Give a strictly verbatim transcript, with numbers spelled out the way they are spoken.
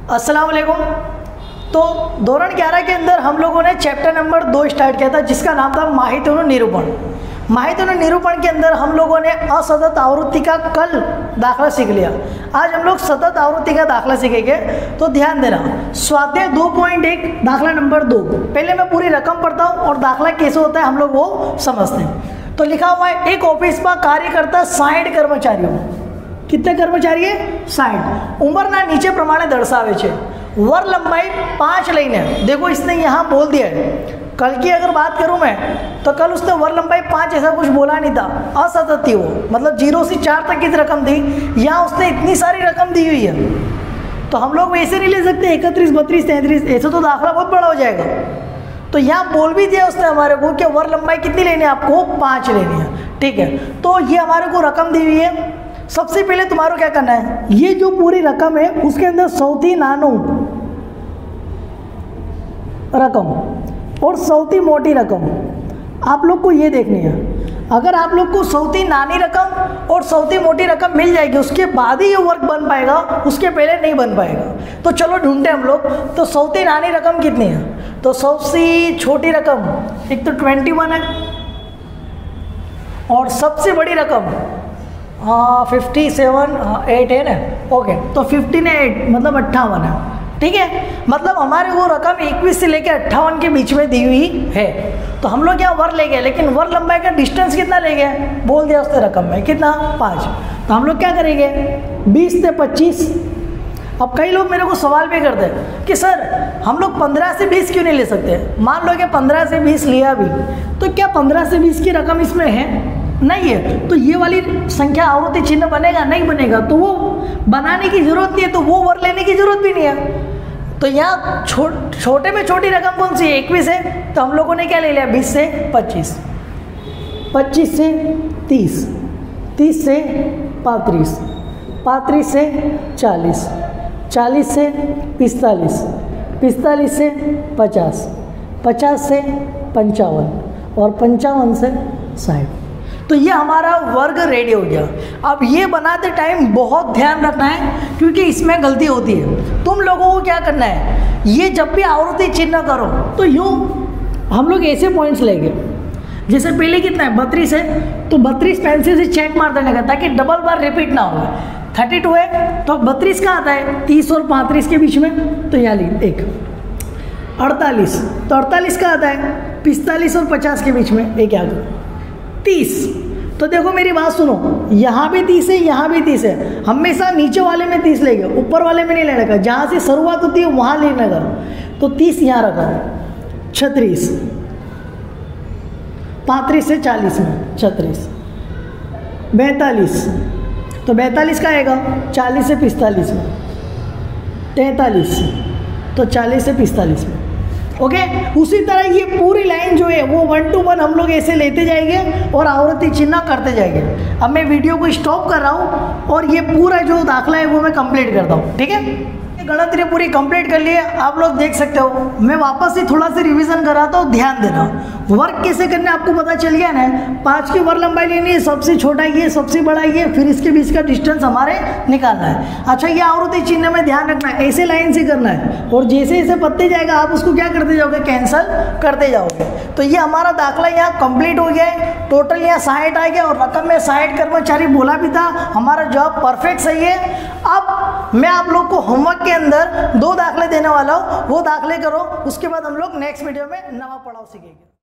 अस्सलाम वालेकुम। तो धोरण ग्यारह के अंदर हम लोगों ने चैप्टर नंबर दो स्टार्ट किया था जिसका नाम था माहितों निरूपण। माहितों निरूपण के अंदर हम लोगों ने असतत आवृत्ति का कल दाखला सीख लिया। आज हम लोग सतत आवृत्ति का दाखला सीखेंगे। तो ध्यान देना, स्वाध्याय दो पॉइंट एक दाखला नंबर दो। पहले मैं पूरी रकम पढ़ता हूँ और दाखला कैसे होता है हम लोग वो समझते हैं। तो लिखा हुआ है, एक ऑफिस में कार्य करता साठ कर्मचारियों। कितने कर्मचारी है? साठ। उम्र ना नीचे प्रमाणे दर्शावे छे। वर लंबाई पाँच लाइन है। देखो इसने यहाँ बोल दिया है। कल की अगर बात करूँ मैं तो कल उसने वर लंबाई पाँच ऐसा कुछ बोला नहीं था, असतत थी वो, मतलब जीरो से चार तक की रकम थी। यहाँ उसने इतनी सारी रकम दी हुई है तो हम लोग वैसे नहीं ले सकते इकतीस बत्तीस तैंतीस, ऐसे तो दाखला बहुत बड़ा हो जाएगा। तो यहाँ बोल भी दिया उसने हमारे को कि वर लंबाई कितनी लेनी है, आपको पाँच लेनी है। ठीक है, तो ये हमारे को रकम दी हुई है। सबसे पहले तुम्हारा क्या करना है, ये जो पूरी रकम है उसके अंदर सौथी नानो रकम और सौथी मोटी रकम आप लोग को ये देखनी है। अगर आप लोग को सौथी नानी रकम और सौथी मोटी रकम मिल जाएगी उसके बाद ही ये वर्क बन पाएगा, उसके पहले नहीं बन पाएगा। तो चलो ढूंढते हम लोग। तो सौथी नानी रकम कितनी है? तो सबसे छोटी रकम एक तो ट्वेंटी वन है और सबसे बड़ी रकम हाँ फिफ्टी सेवन एट है ना। ओके, तो फिफ्टीन एट मतलब अट्ठावन है। ठीक है, मतलब हमारे वो रकम इक्कीस से लेकर अट्ठावन के बीच में दी हुई है। तो हम लोग यहाँ वर ले गए, लेकिन वर लंबाई का डिस्टेंस कितना ले गए बोल दिया उसने रकम में, कितना? पाँच। तो हम लोग क्या करेंगे, बीस से पच्चीस। अब कई लोग मेरे को सवाल भी करते हैं कि सर हम लोग पंद्रह से बीस क्यों नहीं ले सकते? मान लो कि पंद्रह से बीस लिया भी तो क्या पंद्रह से बीस की रकम इसमें है? नहीं है। तो ये वाली संख्या आवृत्ति चिन्ह बनेगा? नहीं बनेगा। तो वो बनाने की जरूरत नहीं है, तो वो वर लेने की जरूरत भी नहीं है। तो यहाँ छो, छोटे में छोटी रकम कौन सी है? इक्कीस है। तो हम लोगों ने क्या ले लिया, बीस से पच्चीस, पच्चीस से तीस, तीस से पैंतीस, पैंतीस से चालीस, चालीस से पिस्तालीस, पिस्तालीस से पचास, पचास से पंचावन और पंचावन से साठ। तो ये हमारा वर्ग रेडी हो गया। अब ये बनाते टाइम बहुत ध्यान रखना है क्योंकि इसमें गलती होती है। तुम लोगों को क्या करना है, ये जब भी आवृत्ति चिन्ह करो तो यूँ हम लोग ऐसे पॉइंट्स लेंगे। जैसे पहले कितना है, बत्तीस है, तो बत्तीस पेंसिल से चेक मार देने का ताकि डबल बार रिपीट ना हो। थर्टी टू है तो बत्तीस का आता है, तीस और पैंतीस के बीच में, तो यहाँ लिख एक। अड़तालीस तो अड़तालीस का आता है, पिस्तालीस और पचास के बीच में एक याद। तीस तो देखो मेरी बात सुनो, यहाँ भी तीस है यहाँ भी तीस है। हमेशा नीचे वाले में तीस लेंगे, ऊपर वाले में नहीं लेने का। जहाँ से शुरुआत होती है वहाँ लेने का। तो तीस यहाँ रखा, छत्तीस, पैंतीस से चालीस में छत्तीस, बैतालीस तो बैतालीस का आएगा चालीस से पिस्तालीस में, तैंतालीस तो चालीस से पिस्तालीस में। Okay okay? उसी तरह ये पूरी लाइन जो है वो वन टू वन हम लोग ऐसे लेते जाएंगे और आवृत्ति चिन्ह करते जाएंगे। अब मैं वीडियो को स्टॉप कर रहा हूँ और ये पूरा जो दाखला है वो मैं कंप्लीट करता हूँ। ठीक है, गणित पूरी कंप्लीट कर लिए, आप लोग देख सकते हो। मैं वापस से थोड़ा सा रिवीजन कराता हूँ, ध्यान देना। वर्क कैसे करना आपको पता चल गया ना। पाँच की वर लंबाई लेनी है, सबसे छोटा ये सबसे बड़ा ये, फिर इसके बीच का डिस्टेंस हमारे निकालना है। अच्छा, ये आवृत्ति चिन्ह में ध्यान रखना है, ऐसे लाइन से करना है और जैसे जैसे पत्ते जाएगा आप उसको क्या करते जाओगे, कैंसल करते जाओगे। तो ये हमारा दाखला यहाँ कंप्लीट हो गया है। टोटल यहाँ साठ आ गया और रकम में साठ कर्मचारी बोला भी था। हमारा जॉब परफेक्ट सही है। अब मैं आप लोग को होमवर्क के अंदर दो दाखले देने वाला हूँ, वो दाखले करो। उसके बाद हम लोग नेक्स्ट वीडियो में नवा पढ़ाओ सीखेंगे।